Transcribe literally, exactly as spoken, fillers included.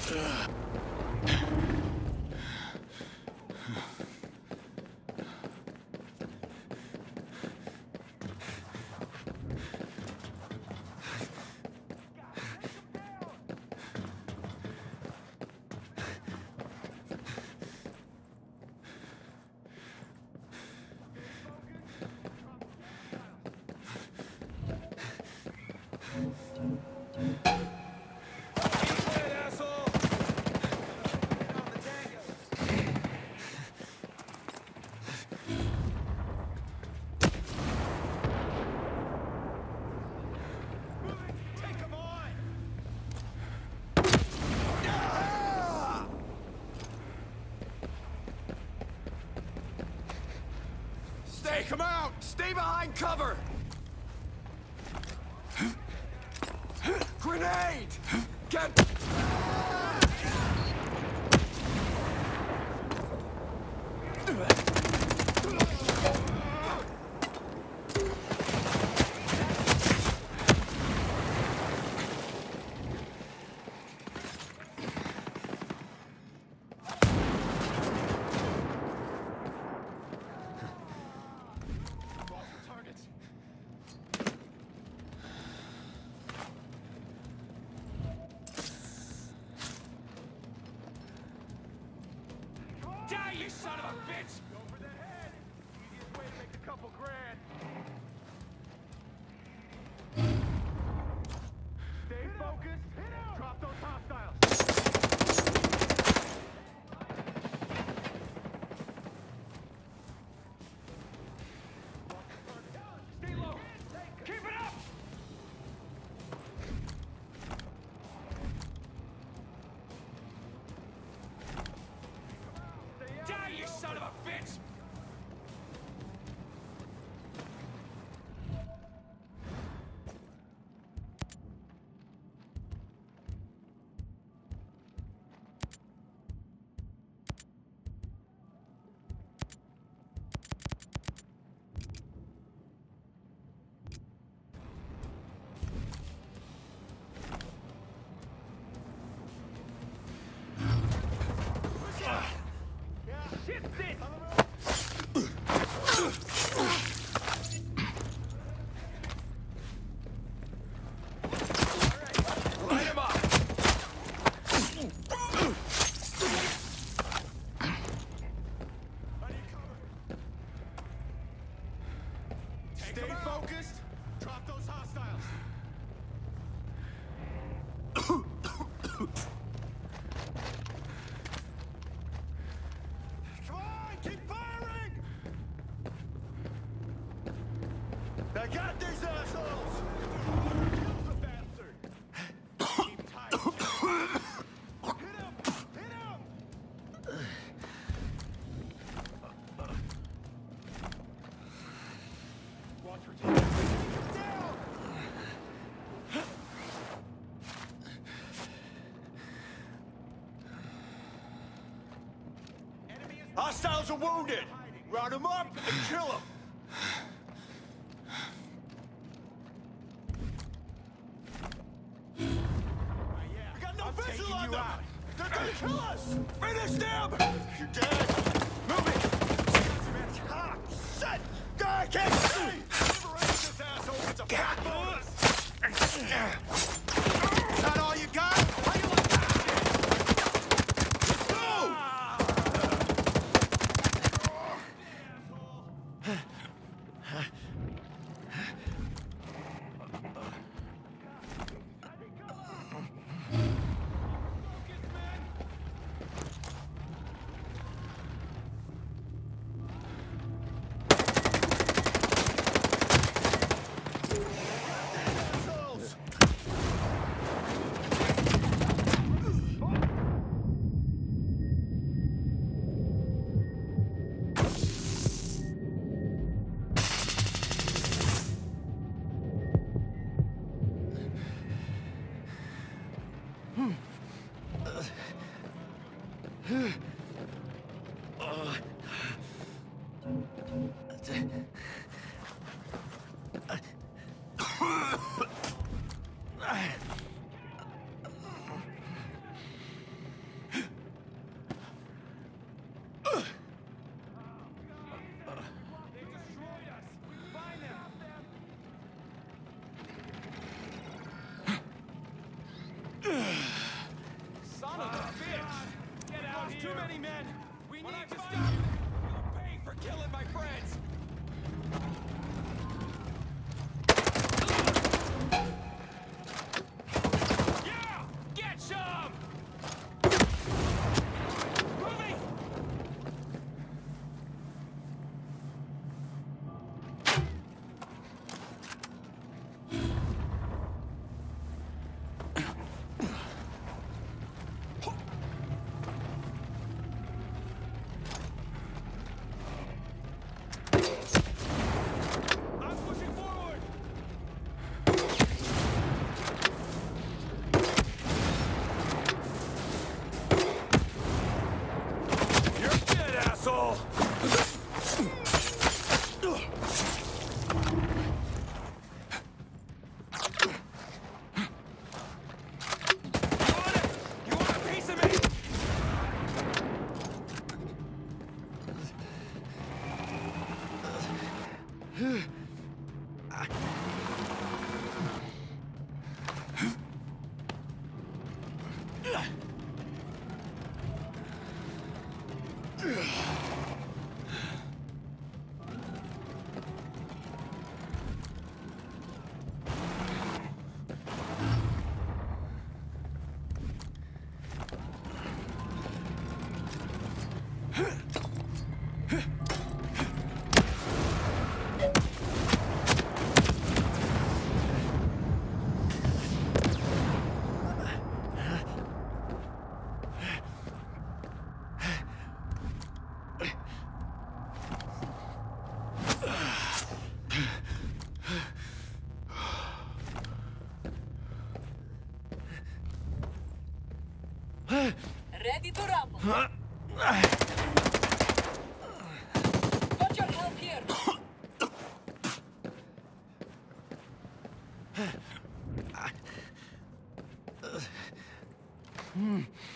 Take him out! Stay behind cover! Grenade! Get... Die, you son of a bitch! Go for the head! Easiest way to make a couple grand. Stay focused. Hit him! Drop those hostiles. Stay low. Keep it up! Die, you son of a bitch! Shift it! Light him up! Stay focused. Drop those hostiles. Come on, keep firing! I got these assholes! Kill the bastard! Keep tight. Hit him! Hit him! Watch for taking down! Hostiles are wounded! Round them up and kill them! We got no visual on them! They're gonna kill us! Finish them! You're dead! Move it! Ah, shit! God, I can't see! Liberate this asshole! It's a fat bonus! Is that all you got? How you like that? Let's go! Too many men! We when need I to stop you! You'll pay for killing my friends! Yeah! Get some! Moving! Ready to rumble. Got your help here. Hmm.